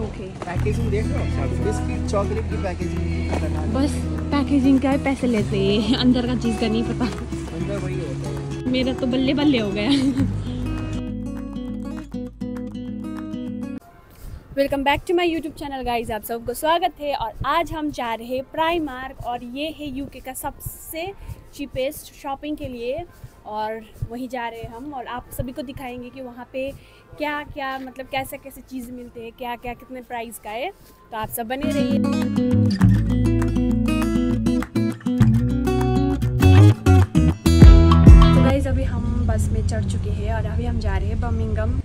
Okay. Packaging देख लो, biscuit chocolate की पैकेजिंग। बस पैकेजिंग का है, पैसे लेते हैं, अंदर का चीज़ का नहीं पता। अंदर वही होता है। मेरा तो बल्ले बल्ले हो गया। Welcome back to my YouTube channel guys, आप सबको स्वागत है। और आज हम जा रहे हैं प्राइमार्क, और ये है यूके का सबसे चीपेस्ट शॉपिंग के लिए, और वहीं जा रहे हैं हम। और आप सभी को दिखाएंगे कि वहाँ पे क्या क्या, मतलब कैसे कैसे चीज़ मिलते हैं, क्या क्या कितने प्राइस का है। तो आप सब बने रहिए। तो गाइज अभी हम बस में चढ़ चुके हैं और अभी हम जा रहे हैं बर्मिंघम।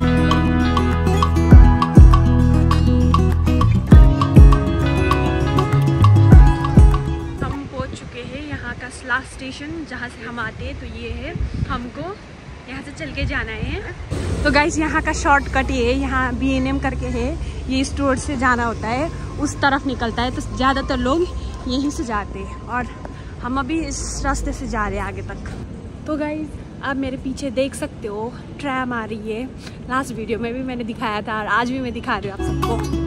लास्ट स्टेशन जहाँ से हम आते हैं, तो ये है, हमको यहाँ से चल के जाना है। तो गाइस यहाँ का शॉर्टकट ये है, यहाँ B&M करके है, ये स्टोर से जाना होता है, उस तरफ निकलता है, तो ज़्यादातर लोग यहीं से जाते हैं और हम अभी इस रास्ते से जा रहे हैं आगे तक। तो गाइस आप मेरे पीछे देख सकते हो, ट्रैम आ रही है। लास्ट वीडियो में भी मैंने दिखाया था और आज भी मैं दिखा रही हूँ आप सबको।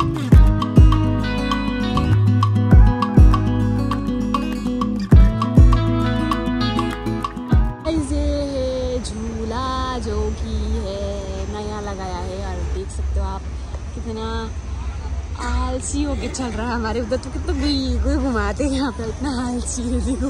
जो कि है नया लगाया है, और देख सकते हो आप कितना आलसी होके चल रहा है। हमारे उधर तो कितना कोई घुमाते हैं, यहाँ पे इतना आलसी है देखो।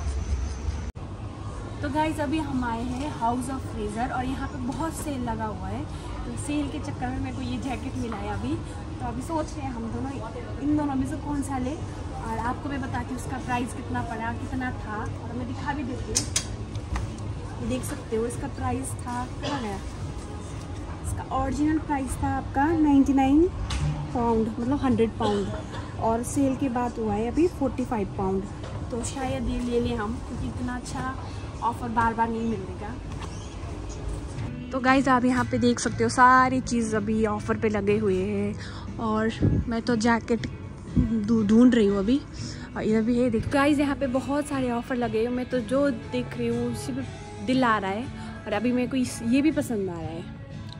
तो गाइस अभी हम आए हैं हाउस ऑफ फ्रेजर, और यहाँ पे बहुत सेल लगा हुआ है। तो सेल के चक्कर में मेरे को ये जैकेट मिला है अभी। तो अभी सोच रहे हैं हम दोनों इन दोनों में से कौन सा ले, और आपको मैं बताती हूँ उसका प्राइस कितना पड़ा, कितना था, और मैं दिखा भी देती हूँ। ये देख सकते हो, इसका प्राइस था कितना गया, इसका ओरिजिनल प्राइस था आपका 99 पाउंड, मतलब 100 पाउंड, और सेल के बाद हुआ है अभी 45 पाउंड। तो शायद ये ले लें हम, क्योंकि इतना अच्छा ऑफ़र बार बार नहीं मिलेगा। तो गाइस आप यहाँ पे देख सकते हो सारी चीज़ अभी ऑफ़र पे लगे हुए हैं, और मैं तो जैकेट ढूंढ रही हूँ अभी। और इधर भी है, देखो गाइस यहाँ पे बहुत सारे ऑफ़र लगे हैं। मैं तो जो देख रही हूँ उसी पे दिल आ रहा है, और अभी मेरे को ये भी पसंद आ रहा है।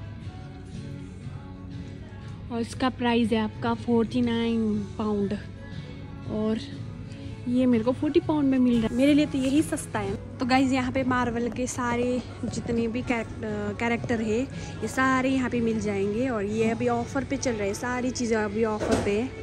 और इसका प्राइस है आपका 49 पाउंड, और ये मेरे को 40 पाउंड में मिल रहा है। मेरे लिए तो यही सस्ता है। तो गाइज यहाँ पे मार्वल के सारे जितने भी कैरेक्टर है, ये सारे यहाँ पे मिल जाएंगे, और ये अभी ऑफ़र पे चल रहे हैं, सारी चीज़ें अभी ऑफ़र पे है।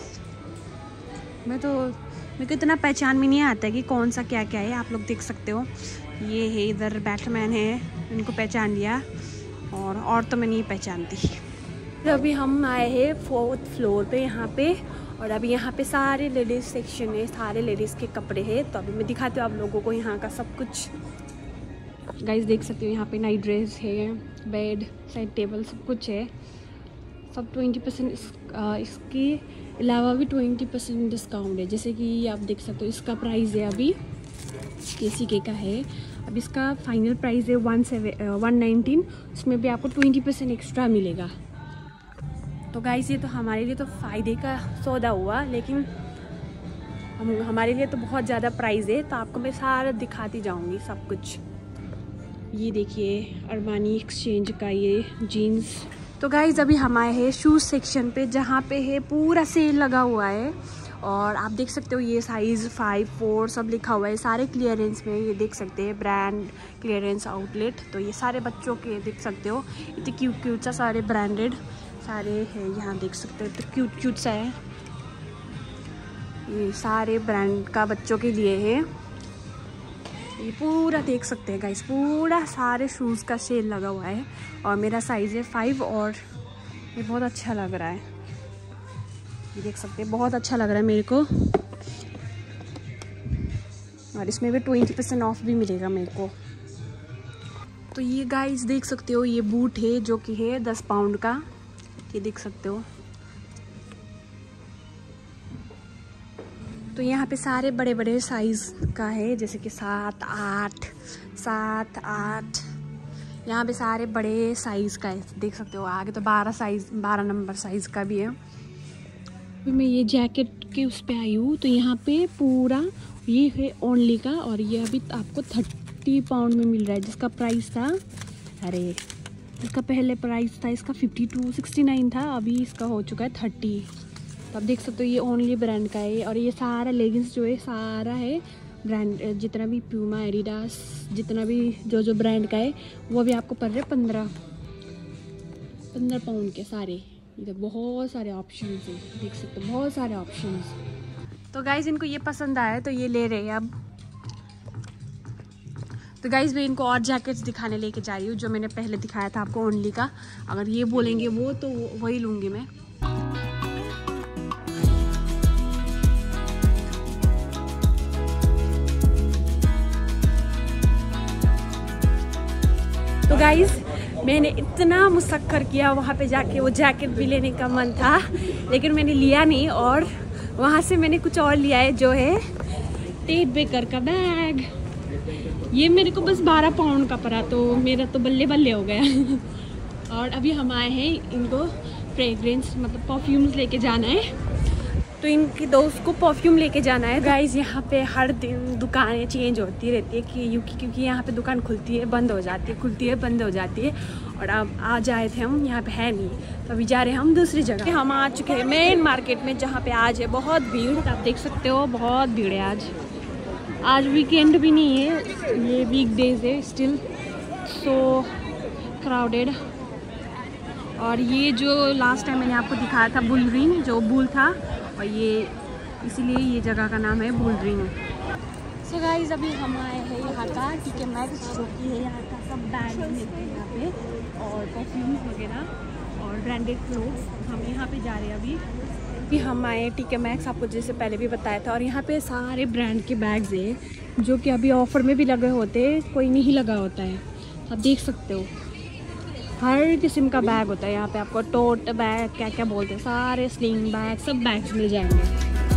मेरे को इतना पहचान में नहीं आता है कि कौन सा क्या क्या है। आप लोग देख सकते हो, ये है, इधर बैटमैन है, इनको पहचान लिया, और तो मैं नहीं पहचानती। तो अभी हम आए हैं 4th फ्लोर पे यहाँ पे, और अभी यहाँ पे सारे लेडीज़ सेक्शन है, सारे लेडीज़ के कपड़े हैं। तो अभी मैं दिखाती हूँ आप लोगों को यहाँ का सब कुछ। गाइस देख सकते हो यहाँ पे नाइट ड्रेस है, बेड, साइड टेबल, सब कुछ है। सब 20% इसके अलावा भी 20% डिस्काउंट है। जैसे कि आप देख सकते हो, इसका प्राइस है अभी KCK का है, अब इसका फाइनल प्राइस है 119, उसमें भी आपको 20% एक्स्ट्रा मिलेगा। तो गाइस ये तो हमारे लिए तो फ़ायदे का सौदा हुआ, लेकिन हमारे लिए तो बहुत ज़्यादा प्राइस है। तो आपको मैं सारा दिखाती जाऊंगी सब कुछ। ये देखिए अरमानी एक्सचेंज का ये जीन्स। तो गाइस अभी हम आए हैं शूज़ सेक्शन पे, जहाँ पे है पूरा सेल लगा हुआ है, और आप देख सकते हो ये साइज़ 5, 4 सब लिखा हुआ है, सारे क्लियरेंस में। ये देख सकते हैं ब्रांड क्लियरेंस आउटलेट। तो ये सारे बच्चों के देख सकते हो, इतने क्यूट क्यूट सा, सारे ब्रांडेड सारे हैं यहाँ, देख सकते हो तो क्यूट क्यूट सा है। ये सारे ब्रांड का बच्चों के लिए है। ये पूरा देख सकते हैं गाइस, पूरा सारे शूज़ का सेल लगा हुआ है, और मेरा साइज़ है 5, और ये बहुत अच्छा लग रहा है। ये देख सकते हैं, बहुत अच्छा लग रहा है मेरे को, और इसमें भी 20% ऑफ भी मिलेगा मेरे को। तो ये गाइस देख सकते हो, ये बूट है जो कि है 10 पाउंड का, ये देख सकते हो। तो यहाँ पे सारे बड़े बड़े साइज़ का है, जैसे कि 7, 8 यहाँ पे सारे बड़े साइज़ का है, देख सकते हो। आगे तो 12 नंबर साइज़ का भी है। अभी मैं ये जैकेट के उस पे आई हूँ, तो यहाँ पे पूरा ये है ओनली का, और ये अभी आपको 30 पाउंड में मिल रहा है, जिसका प्राइस था, अरे इसका पहले प्राइस था इसका 52-69 था, अभी इसका हो चुका है 30। तो आप देख सकते हो ये ओनली ब्रांड का है। और ये सारा लेगिंग्स जो है सारा है ब्रांड, जितना भी प्यूमा, एडिडास, जितना भी जो ब्रांड का है वो भी आपको पड़ रहे 15 पाउंड के सारे। इधर बहुत सारे ऑप्शंस हैं, देख सकते हो बहुत सारे ऑप्शंस। तो गाइज इनको ये पसंद आया तो ये ले रहे हैं अब। तो गाइज मैं इनको और जैकेट्स दिखाने लेके जा रही हूँ जो मैंने पहले दिखाया था आपको ओनली का। अगर ये बोलेंगे वो तो वही लूँगी मैं। तो गाइज मैंने इतना मुशक्कर किया वहाँ पे जाके, वो जैकेट भी लेने का मन था लेकिन मैंने लिया नहीं। और वहाँ से मैंने कुछ और लिया है जो है टेट बेकर का बैग। ये मेरे को बस 12 पाउंड का पड़ा तो मेरा तो बल्ले बल्ले हो गया। और अभी हम आए हैं इनको फ्रेग्रेंस मतलब परफ्यूम्स लेके जाना है, तो इनकी दोस्त को परफ्यूम लेके जाना है। गाइज यहाँ पे हर दिन दुकानें चेंज होती रहती है क्योंकि यहाँ पे दुकान खुलती है बंद हो जाती है, खुलती है बंद हो जाती है। और अब आज आए थे हम, यहाँ पे है नहीं तो अभी जा रहे हैं हम दूसरी जगह। हम आ चुके हैं मेन मार्केट में जहाँ पे आज है बहुत भीड़। आप देख सकते हो बहुत भीड़ है आज वीकेंड भी नहीं है, ये वीकडेज है स्टिल सो क्राउडेड। और ये जो लास्ट टाइम मैंने आपको दिखाया था बुल रिंग, जो बुल था, और ये इसीलिए ये जगह का नाम है बुल रिंग। सो गाइज अभी हम आए हैं यहाँ का टीके मैक्स, जो कि है यहाँ का सब बैग मिलते हैं यहाँ पे और परफ्यूम्स वगैरह और ब्रांडेड क्लोथ्स। हम यहाँ पे जा रहे हैं अभी हम आए टीके मैक्स, आपको जैसे पहले भी बताया था। और यहाँ पे सारे ब्रांड के बैग्स हैं जो कि अभी ऑफ़र में भी लगे होते हैं, कोई नहीं लगा होता है। आप देख सकते हो हर किस्म का बैग होता है यहाँ पे। आपको टोट बैग क्या क्या बोलते हैं, सारे स्लिंग बैग, सब बैग्स मिल जाएंगे।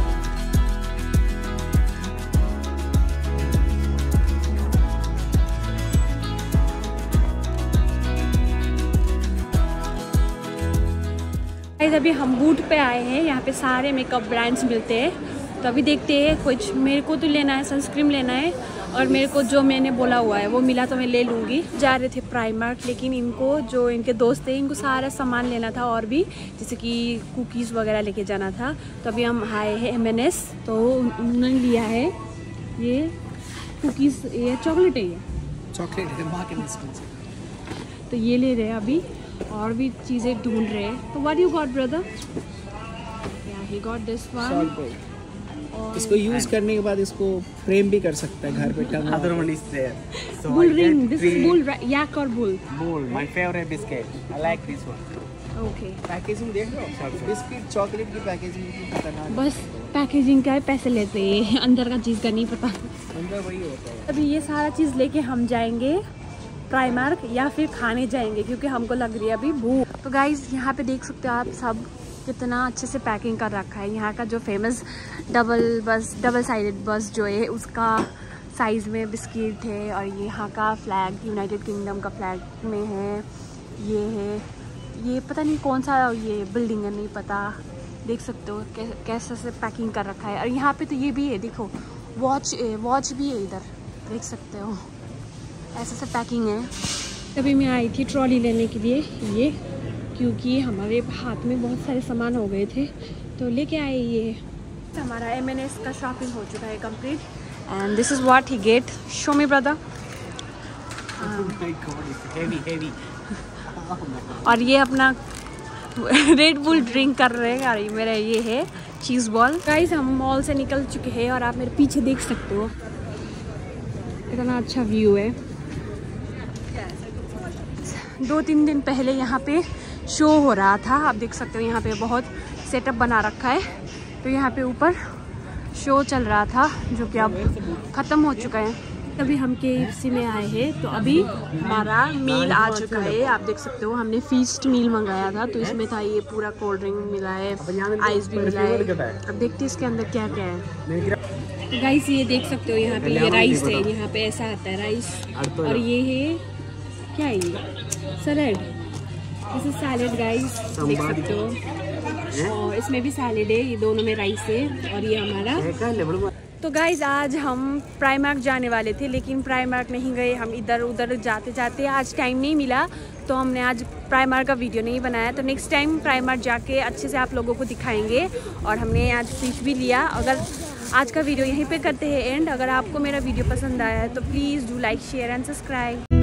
अभी हम बूट पे आए हैं, यहाँ पे सारे मेकअप ब्रांड्स मिलते हैं। तो अभी देखते हैं, कुछ मेरे को तो लेना है, सनस्क्रीन लेना है और मेरे को जो मैंने बोला हुआ है वो मिला तो मैं ले लूँगी। जा रहे थे प्राइमार्क, लेकिन इनको जो इनके दोस्त थे इनको सारा सामान लेना था और भी जैसे कि कुकीज़ वगैरह लेके जाना था। तो अभी हम आए हैं M&S, तो उन्होंने लिया है ये कुकीज़, ये चॉकलेट है, ये चॉकलेट है, तो ये ले रहे हैं अभी। और भी चीज़ें ढूंढ रहे हैं। तो what you got brother? Yeah he got this one. इसको यूज करने के बाद इसको फ्रेम भी कर सकता है घर पे टंगा। Other one is there. So bull I ring, get this three bull yak और bull. bull. My favorite biscuit. I like this one. Okay packaging देख लो, बिस्किट चॉकलेट की पैकेजिंग खतरनाक। बस पैकेजिंग का है, पैसे लेते हैं, अंदर का चीज़ का नहीं पता। अंदर वही होता है। अभी ये सारा चीज़ लेके हम जाएंगे प्राइमार्क या फिर खाने जाएंगे क्योंकि हमको लग रही है अभी भूख। तो गाइज यहाँ पे देख सकते हो आप सब कितना अच्छे से पैकिंग कर रखा है। यहाँ का जो फेमस डबल साइडेड बस जो है उसका साइज़ में बिस्किट है। और यहाँ का फ्लैग यूनाइटेड किंगडम का फ्लैग में है। ये पता नहीं कौन सा ये बिल्डिंग है, नहीं पता। देख सकते हो कैसे से पैकिंग कर रखा है। और यहाँ पे तो ये भी है, देखो वॉच भी है इधर, देख सकते हो ऐसे से पैकिंग है। तभी मैं आई थी ट्रॉली लेने के लिए ये, क्योंकि हमारे हाथ में बहुत सारे सामान हो गए थे तो लेके आए ये। हमारा M&S का शॉपिंग हो चुका है complete and this is what he get. Show me brother. heavy. और ये अपना रेड बुल ड्रिंक कर रहे हैं। और मेरा ये है चीज़ बॉल। गाइस हम मॉल से निकल चुके हैं और आप मेरे पीछे देख सकते हो इतना अच्छा व्यू है। 2-3 दिन पहले यहाँ पे शो हो रहा था, आप देख सकते हो यहाँ पे बहुत सेटअप बना रखा है। तो यहाँ पे ऊपर शो चल रहा था जो कि अब ख़त्म हो चुका है। अभी हम KFC में आए हैं तो अभी हमारा मील आ चुका है। आप देख सकते हो हमने फीस्ट मील मंगाया था, तो इसमें था ये पूरा कोल्ड ड्रिंक मिला है, आइस भी मिला है। अब देखते हैं इसके अंदर क्या क्या है। गाइस ये देख सकते हो यहाँ पे ये राइस है, यहाँ पे ऐसा आता है राइस। और ये है क्या है, ये salad, this is salad guys, देख सकते हो। और इसमें भी सैलेड है, ये दोनों में राइस है। और ये हमारा तो गाइज़ आज हम प्राइमार्क जाने वाले थे, लेकिन प्राइमार्क नहीं गए। हम इधर उधर जाते जाते आज टाइम नहीं मिला, तो हमने आज प्राइमार्क का वीडियो नहीं बनाया। तो नेक्स्ट टाइम प्राइमार्क जाके अच्छे से आप लोगों को दिखाएंगे। और हमने आज फिश भी लिया। अगर आज का वीडियो यहीं पे करते हैं एंड। अगर आपको मेरा वीडियो पसंद आया है तो please do like share and subscribe.